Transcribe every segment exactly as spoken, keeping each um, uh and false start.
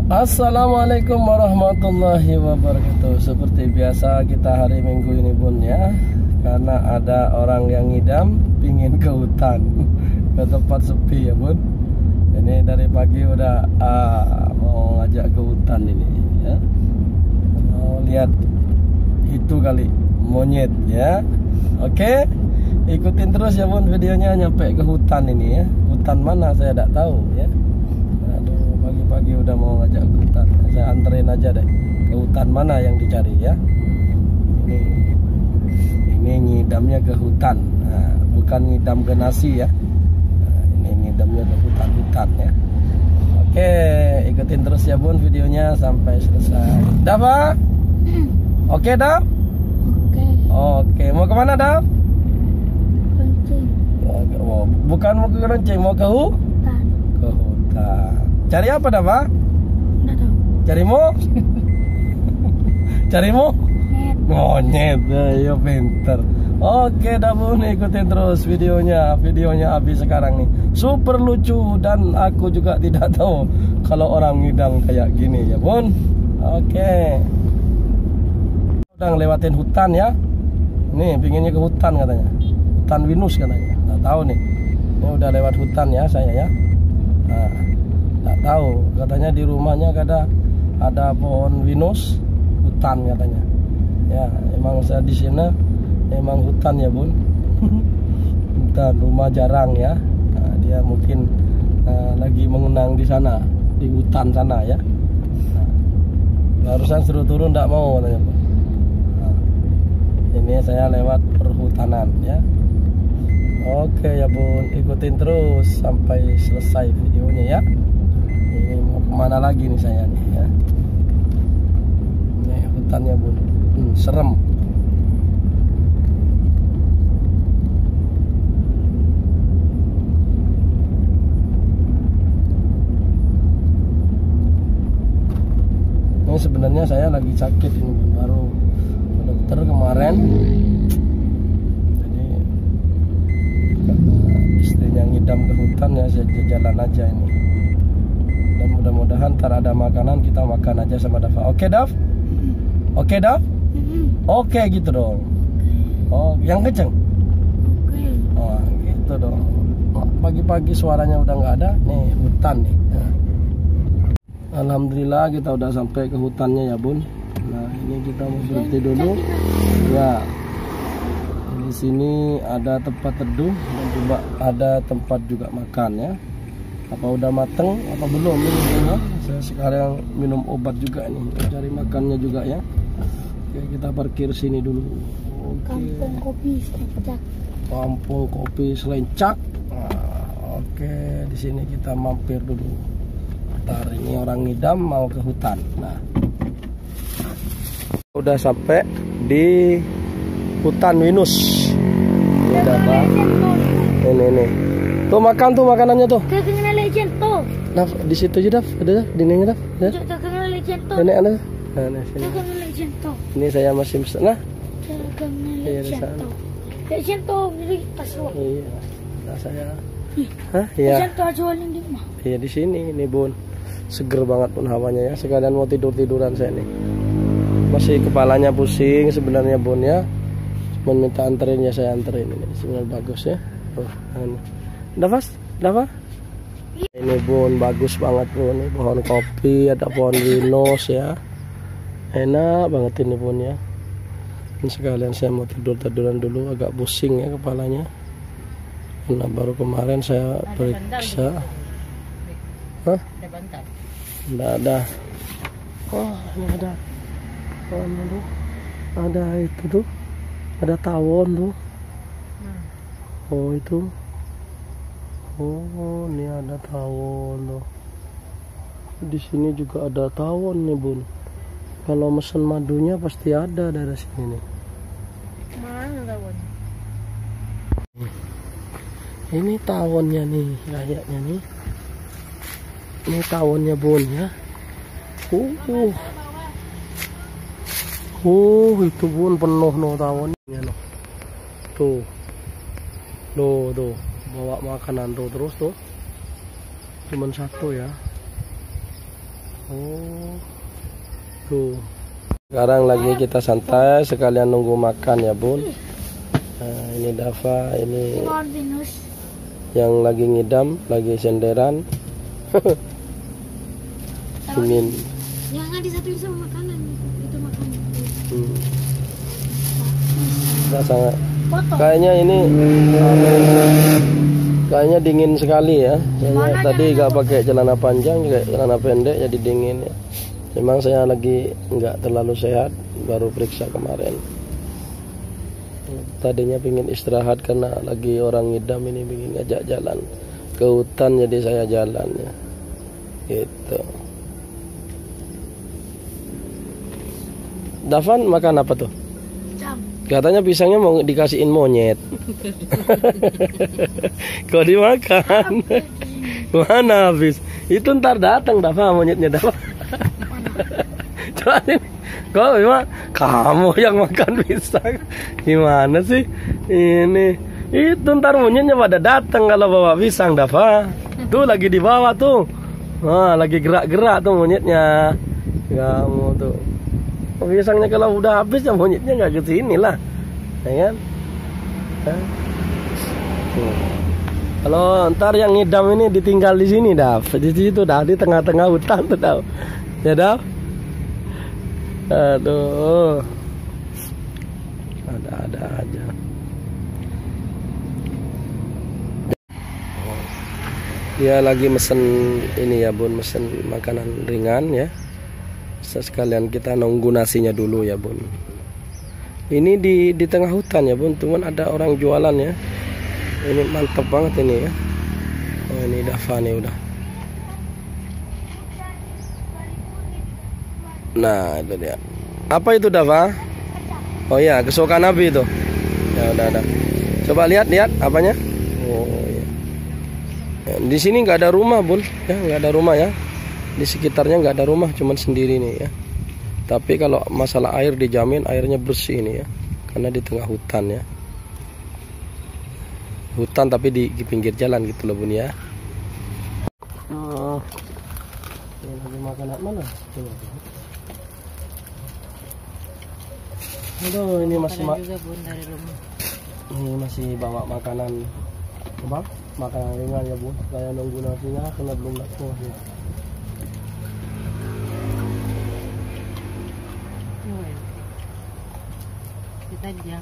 Assalamualaikum warahmatullahi wabarakatuh. Seperti biasa kita hari Minggu ini Bun ya, karena ada orang yang ngidam pingin ke hutan, ke tempat sepi ya Bun. Ini dari pagi udah ah, mau ngajak ke hutan ini ya. Mau lihat itu kali monyet ya. Oke, ikutin terus ya Bun videonya nyampe ke hutan ini ya. Hutan mana saya tidak tahu ya. Pagi udah mau ngajak ke hutan, saya anterin aja deh ke hutan mana yang dicari ya. Ini ini ngidamnya ke hutan, nah, bukan ngidam ke nasi ya. Nah, ini ngidamnya ke hutan-hutan ya. Oke, ikutin terus ya Bun videonya sampai selesai. Dah Pak? Oke dah? Oke. Oke, mau kemana dah? Kencing. Oh, bukan mau ke keronceng, mau ke hutan. Ke hutan. Cari apa dah Pak? Nggak tahu. Carimu? Carimu? Net. Monyet, ayo pinter. Oke dah Bun, ikutin terus videonya. Videonya habis sekarang nih. Super lucu dan aku juga tidak tahu kalau orang ngidam kayak gini ya Bun. Oke. Udah ngelewatin hutan ya. Nih, pinginnya ke hutan katanya. Hutan Winus katanya. Nggak tahu nih. Ini udah lewat hutan ya saya ya. Nah, nggak tahu, katanya di rumahnya ada ada pohon winus, hutan katanya. Ya, emang saya di sini emang hutan ya Bun. Hutan, rumah jarang ya. Nah, dia mungkin uh, lagi mengenang di sana, di hutan sana ya. Nah, barusan suruh turun nggak mau katanya Bun. Nah, ini saya lewat perhutanan ya. Oke ya Bun, ikutin terus sampai selesai videonya ya. Ini mau kemana lagi nih saya nih ya. Nih hutannya Bun, hmm, serem. Ini sebenarnya saya lagi sakit ini Bun, baru ke dokter kemarin. Jadi karena istrinya ngidam ke hutan ya, saya jalan aja ini. Dan mudah-mudahan ntar ada makanan kita makan aja sama Dafa. Oke Daf? Oke Daf? Oke gitu dong. Oh, yang kenceng? Oke. Oh, gitu dong. Pagi-pagi suaranya udah nggak ada. Nih hutan nih. Nah. Alhamdulillah kita udah sampai ke hutannya ya Bun. Nah ini kita mau berhenti dulu. Ya. Di sini ada tempat teduh dan juga ada tempat juga makan ya. Apa udah mateng apa belum ini ya? Saya sekarang minum obat juga nih, cari makannya juga ya. Oke, kita parkir sini dulu. Oke. Kampung kopi Selencak. Kampung kopi Selencak. Nah, oke, di sini kita mampir dulu. Ntar ini orang ngidam mau ke hutan. Nah, udah sampai di hutan Winus. Ini ada apa? Ini nih. Tuh makan tuh makanannya tuh. Terkenal legend tuh. Nah, di situ aja Daf, ada dah, di sini Daf. Ya. Terkenal legend tuh. Ini ada. Nah, nah sini. Terkenal legend tuh. Ini saya masih nah. Terkenal Iya, di legend sana. tuh. Legend tuh milik Taswa. Iya. Nah, saya. Hah? Iya. Legend tuh jualin di mana? Iya di sini nih Bun. Seger banget pun hawanya ya. Sekalian mau tidur-tiduran saya nih. Masih kepalanya pusing sebenarnya Bun ya. Cuma minta anterin ya, saya anterin ini. Sebenarnya bagus ya. Oh, ini. Udah pas? Udah apa? Ini Bun, bagus banget Bun. Ini pohon kopi, ada pohon winus ya. Enak banget ini Bun ya. Dan sekalian saya mau tidur-tiduran dulu, agak pusing ya kepalanya. Karena baru kemarin saya periksa. Hah? Ada bantal. Nggak ada. Oh, ini ada. Oh, ini tuh. Ada itu tuh. Ada tawon tuh. Oh, itu. Oh, ini ada tawon loh. Di sini juga ada tawon nih Bun. Kalau mesen madunya pasti ada dari sini nih. Mana tawon? Ini tawonnya nih, kayaknya nih. Ini tawonnya Bun ya. Uh, uh. Uh, itu Bun penuh no tawonnya no. Tuh. Tuh, tuh. Bawa makanan tuh terus tuh. Cuman satu ya. Oh. Tuh. Sekarang lagi kita santai sekalian nunggu makan ya bun. Nah, ini Dava, ini yang lagi ngidam, lagi senderan. Ingin. Jangan disatuin sama makanan, itu makanan. Hmm. Nah, sangat. Kayaknya ini kayaknya dingin sekali ya. Saya tadi nggak pakai celana panjang, juga celana pendek jadi dingin ya. Memang saya lagi nggak terlalu sehat, baru periksa kemarin. Tadinya pingin istirahat karena lagi orang ngidam ini, pingin ngajak jalan ke hutan, jadi saya jalan ya. Gitu. Davan makan apa tuh? Jam. Katanya pisangnya mau dikasihin monyet. Kok dimakan? Mana habis? Itu ntar datang Dava, monyetnya Dava. Coba sini. Kok memang kamu yang makan pisang? Gimana sih? Ini itu ntar monyetnya pada datang kalau bawa pisang Dava. Tuh lagi di bawah tuh. Wah, lagi gerak-gerak tuh monyetnya. Kamu tuh. Pisangnya kalau udah habis ya monyetnya nggak ke sini lah. Ya kan? Tuh. Kalau ntar yang ngidam ini ditinggal di sini dah, di situ dah, di tengah-tengah hutan tuh dah. Ya dah. Aduh. Ada-ada aja. Dia lagi mesen ini ya bun, mesen makanan ringan ya. Sekalian kita nunggu nasinya dulu ya bun. Ini di di tengah hutan ya bun, cuman ada orang jualan ya. Ini mantap banget ini ya. Oh, ini Dava nih udah. Nah itu dia. Apa itu Dava? Oh ya, kesukaan Nabi itu. Ya udah ada. Coba lihat lihat apanya. Oh ya. Ya, di sini nggak ada rumah bun, ya nggak ada rumah ya. Di sekitarnya nggak ada rumah, cuman sendiri nih ya. Tapi kalau masalah air dijamin airnya bersih nih ya, karena di tengah hutan ya. Hutan tapi di, di pinggir jalan gitu loh bun ya. Oh, ini lagi makan apa mana? Aduh, ini masih mak juga bun dari rumah. Ini masih bawa makanan apa? Makanan ringan ya bun. Saya nunggu nasinya karena belum datang. Kita aja.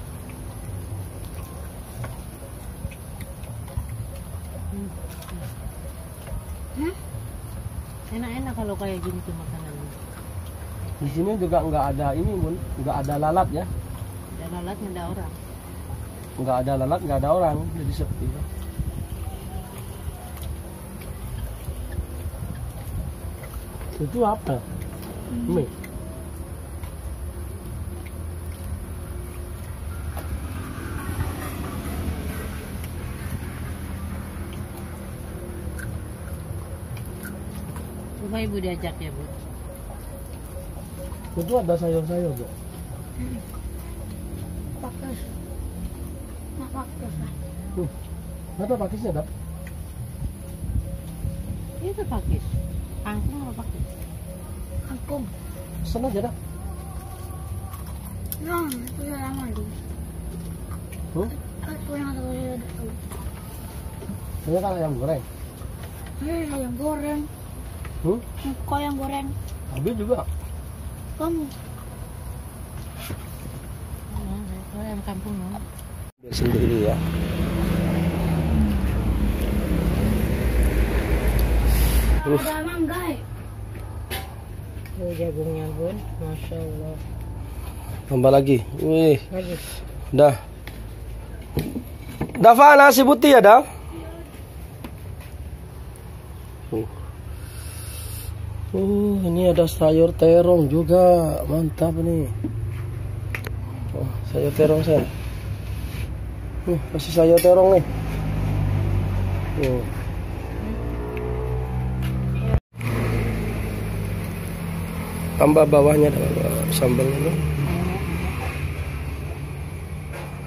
Hmm? Enak-enak kalau kayak gini tuh makanan. Di sini juga nggak ada ini bun, nggak ada lalat ya. Ada lalat, nggak ada orang. Nggak ada lalat, nggak ada orang, jadi sepi. Ya. Itu apa? Hmm. Mie. Coba ibu diajak ya bu. Itu ada sayur-sayur bu. Pakis. Nah pakis lah. Hmm. Ada pakisnya dap? Itu pakis. Kangkung apa pakis? Kangkung. Sana aja dah. Nah, itu lama dulu. Hmm? Aku yang ada ada. Ini kan ayam goreng. Eh, ayam goreng. Hmm? Kau yang goreng. Habis juga. Kamu. Oh, ayam kampung no. Biar sendiri ya. Uh. Ada mangga. Oh, jagungnya bun, masya Allah. Tambah lagi. Wih. Lagi. Dah. Dava nasi putih ya dah. Uh. Uh, ini ada sayur terong juga, mantap nih. Oh, sayur terong saya. Uh, masih sayur terong nih. Uh. Tambah bawahnya sambal ini.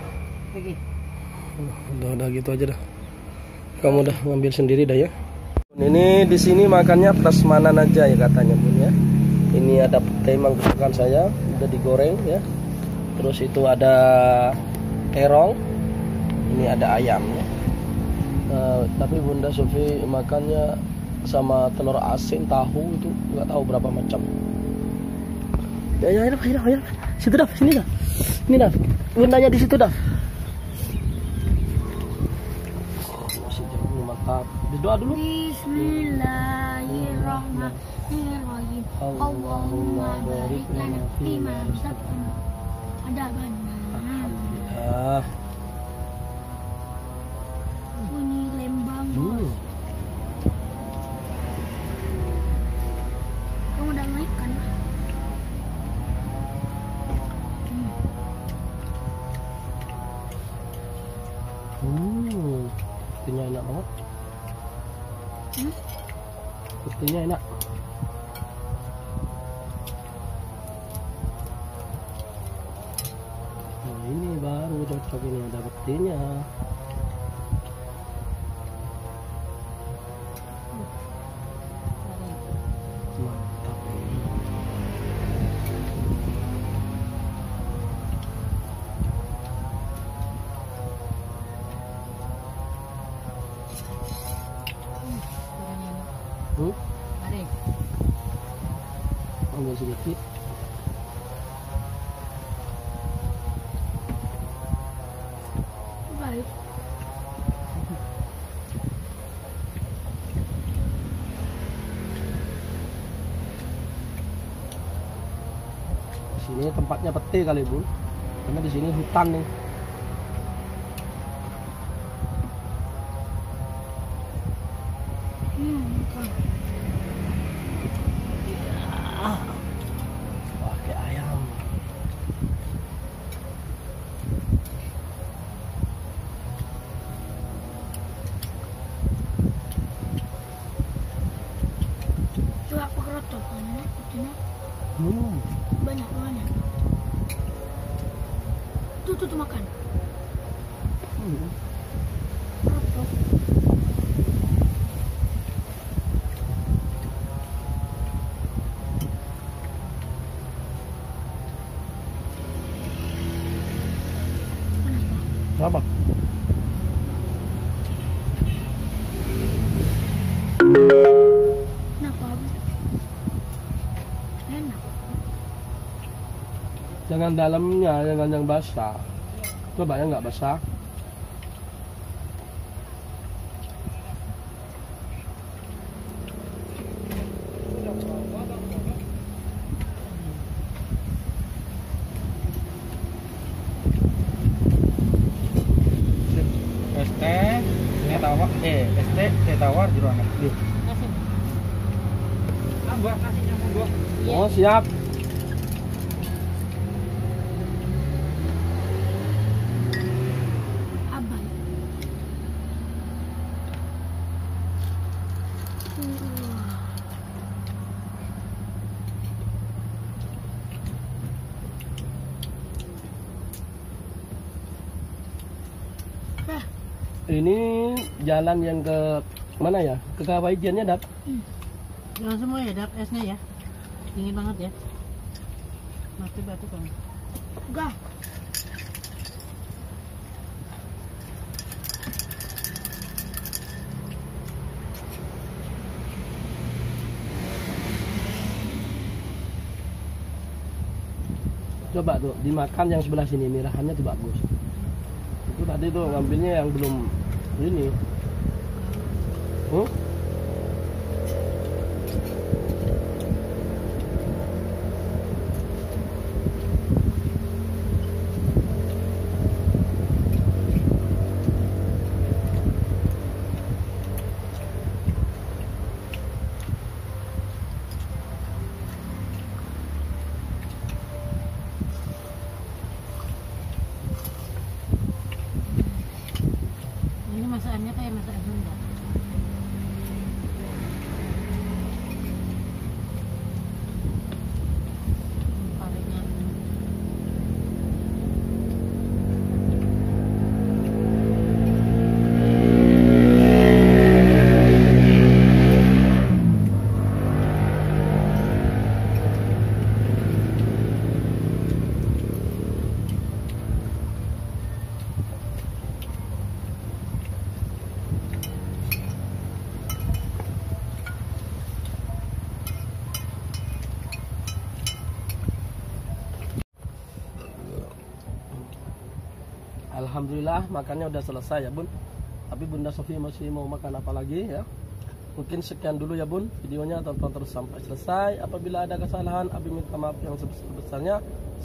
Lagi. Uh, udah, udah gitu aja dah. Kamu udah ngambil sendiri dah ya. Ini di sini makannya prasmanan aja ya katanya Bun ya. Ini ada petai kesukaan saya, udah digoreng ya. Terus itu ada terong, ini ada ayam ya. Nah, tapi Bunda Sofi makannya sama telur asin, tahu itu nggak tahu berapa macam. Ya ya ya, ya, ya. Situ dah, sini dah. Ini dah. Bundanya di situ dah. Mantap. Berdoa dulu. Bismillahirrahmanirrahim. Allahumma barik lana fima razaqtana. Ada benar. Ya. Bunyi Lembang. Hmm. Kamu udah naik kan? Hmm. Petinya enak banget. Hmm? Petinya enak. Nah, ini baru cocok ini ada petinya. Mantap. Hmm? Ada. Ambil sedikit. Baik. Sini tempatnya peti kali Bu, karena di sini hutan nih. Hmm, bukan. Ah, pakai ayam. Coba pakai roto kan? Ini Hmm. banyak banyak. Tuh tuh, tuh makan. Hmm. Roto. Apa? Kenapa? Enak. Jangan dalamnya, jangan yang basah. Coba yang nggak basah. Es teh, teh tawar, eh, es teh, teh tawar di ruangan. Kasih. Ah, buat nasinya monggo. Oh siap. Abang. Nah, Ini jalan yang ke mana ya? Ke Kawaijiannya Dap. Jangan semua ya, Dap, esnya ya. Dingin banget ya. Mati batu kan. enggak. Coba tuh dimakan yang sebelah sini, mirahannya tuh bagus. Itu tadi tuh ngambilnya yang belum ini. Hmm? Ini masakannya kayak masakan Sunda. Palingnya. Alhamdulillah makannya udah selesai ya Bun. Tapi Bunda Sofi masih mau makan apa lagi ya. Mungkin sekian dulu ya Bun videonya, tonton terus sampai selesai. Apabila ada kesalahan Abi minta maaf yang sebesar-besarnya.